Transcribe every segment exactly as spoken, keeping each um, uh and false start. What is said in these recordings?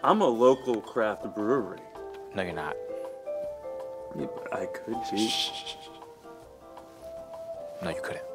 I'm a local craft brewery. No, you're not. Yeah, but I could be. No, you couldn't.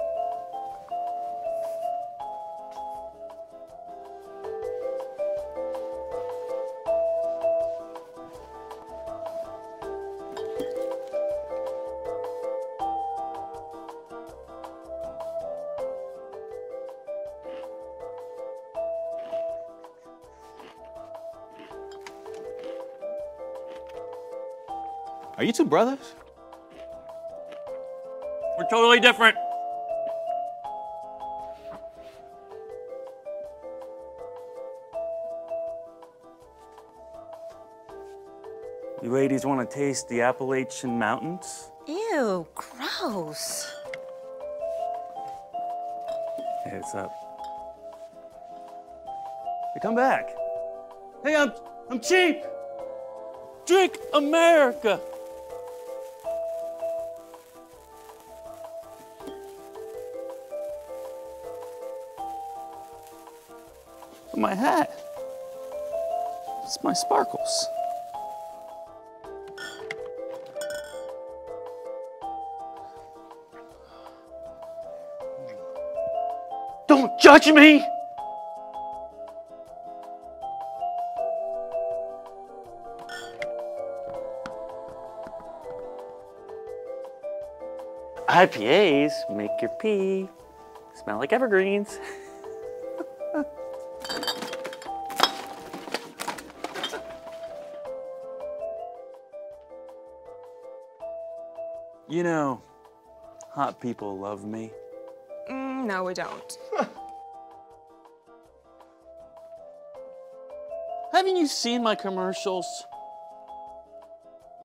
Are you two brothers? We're totally different. You ladies want to taste the Appalachian Mountains? Ew, gross. Hey, what's up? Hey, come back. Hey, I'm, I'm cheap. Drink America. My hat. It's my sparkles. Don't judge me! I P As make your pee smell like evergreens. You know, hot people love me. Mm, no, we don't. Haven't you seen my commercials?